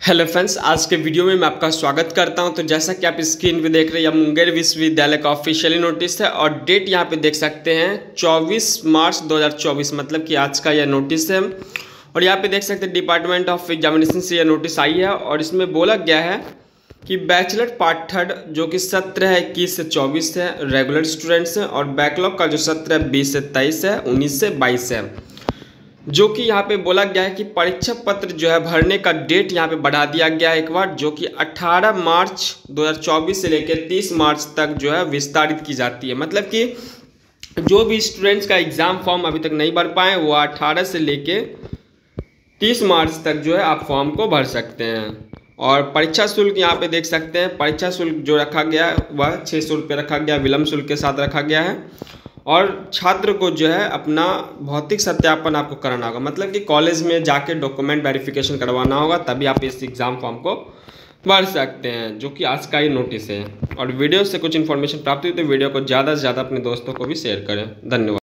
Hello friends, आज के video में मैं आपका स्वागत करता हूं। तो जैसा कि आप स्क्रीन पे देख रहे हैं, यह मुंगेर विश्वविद्यालय का ऑफिशियली नोटिस है और डेट यहां पे देख सकते हैं 24 मार्च 2024, मतलब कि आज का यह नोटिस है। और यहां पे देख सकते हैं डिपार्टमेंट ऑफ एग्जामिनेशन से यह नोटिस आई है और इसमें बोला गया है कि बैचलर पार्ट थर्ड जो कि सत्र है 21 से 24 है, रेगुलर स्टूडेंट्स हैं, और बैकलॉग का जो सत्र है 20 से 23 है, 19 से 22 है। जो कि यहाँ पे बोला गया है कि परीक्षा पत्र जो है भरने का डेट यहाँ पे बढ़ा दिया गया है एक बार, जो कि 18 मार्च 2024 से लेकर 30 मार्च तक जो है विस्तारित की जाती है। मतलब कि जो भी स्टूडेंट्स का एग्ज़ाम फॉर्म अभी तक नहीं भर पाए वो 18 से लेके 30 मार्च तक जो है आप फॉर्म को भर सकते हैं। और परीक्षा शुल्क यहाँ पे देख सकते हैं, परीक्षा शुल्क जो रखा गया है वह 600 रुपये रखा गया, विलम्ब शुल्क के साथ रखा गया है। और छात्र को जो है अपना भौतिक सत्यापन आपको कराना होगा, मतलब कि कॉलेज में जाके डॉक्यूमेंट वेरिफिकेशन करवाना होगा, तभी आप इस एग्ज़ाम फॉर्म को भर सकते हैं, जो कि आज का ही नोटिस है। और वीडियो से कुछ इन्फॉर्मेशन प्राप्त हुई तो वीडियो को ज़्यादा से ज़्यादा अपने दोस्तों को भी शेयर करें। धन्यवाद।